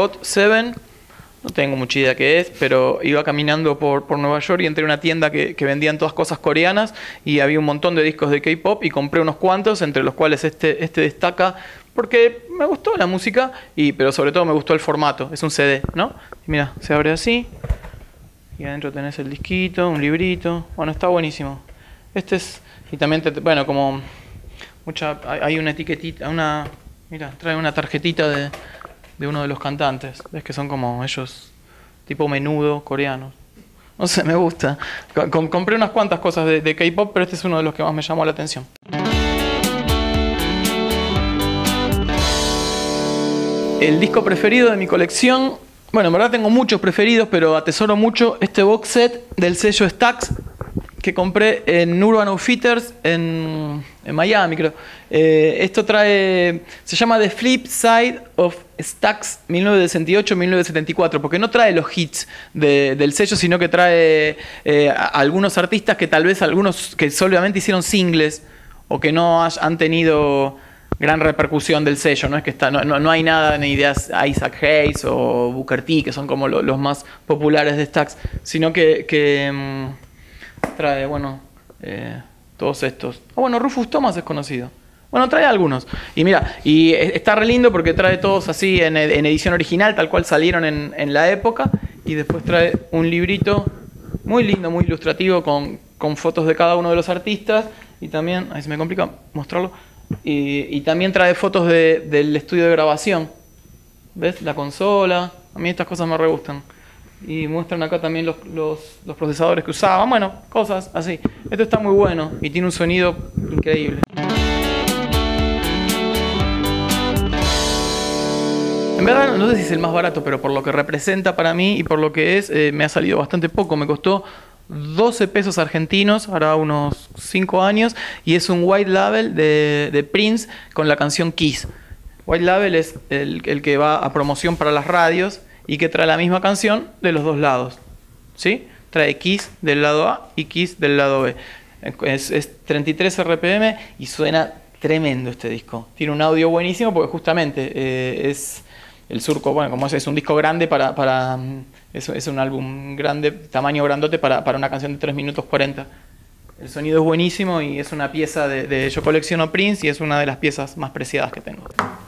God 7. No tengo mucha idea qué es, pero iba caminando por Nueva York y entré a una tienda que vendían todas cosas coreanas y había un montón de discos de K-pop y compré unos cuantos, entre los cuales este destaca porque me gustó la música, pero sobre todo me gustó el formato. Es un CD, ¿no? Y mira, se abre así y adentro tenés el disquito, un librito. Bueno, está buenísimo. Este es, y también, bueno, como hay una etiquetita, mira, trae una tarjetita de uno de los cantantes. Ves que son como ellos, tipo menudo, coreanos. No sé, me gusta. Compré unas cuantas cosas de K-pop, pero este es uno de los que más me llamó la atención. El disco preferido de mi colección, bueno, en verdad tengo muchos preferidos, pero atesoro mucho este box set del sello Stax, que compré en Urban Outfitters en Miami, creo. Esto se llama The Flip Side of Stax 1968-1974, porque no trae los hits del sello, sino que trae algunos artistas que tal vez algunos que solamente hicieron singles o que no han tenido gran repercusión del sello. No es que no hay nada ni de Isaac Hayes o Booker T, que son como los más populares de Stax, sino que trae, bueno, todos estos. Bueno, Rufus Thomas es conocido. Bueno, trae algunos. Y mira, y está re lindo porque trae todos así en edición original, tal cual salieron en la época. Y después trae un librito muy lindo, muy ilustrativo, con fotos de cada uno de los artistas. Y también, ahí se me complica mostrarlo. Y también trae fotos del estudio de grabación. ¿Ves? La consola. A mí estas cosas me re gustan. Y muestran acá también los procesadores que usaban. Bueno, cosas así. Esto está muy bueno y tiene un sonido increíble. En verdad, no sé si es el más barato, pero por lo que representa para mí y por lo que es, me ha salido bastante poco. Me costó 12 pesos argentinos, ahora unos 5 años, y es un white label de Prince con la canción Kiss. White label es el que va a promoción para las radios y que trae la misma canción de los dos lados, ¿sí? Trae Kiss del lado A y Kiss del lado B. Es 33 RPM y suena tremendo este disco. Tiene un audio buenísimo porque justamente es el surco, bueno, como es un disco grande es un álbum grande, tamaño grandote para una canción de 3 minutos 40. El sonido es buenísimo y es una pieza yo colecciono Prince y es una de las piezas más preciadas que tengo.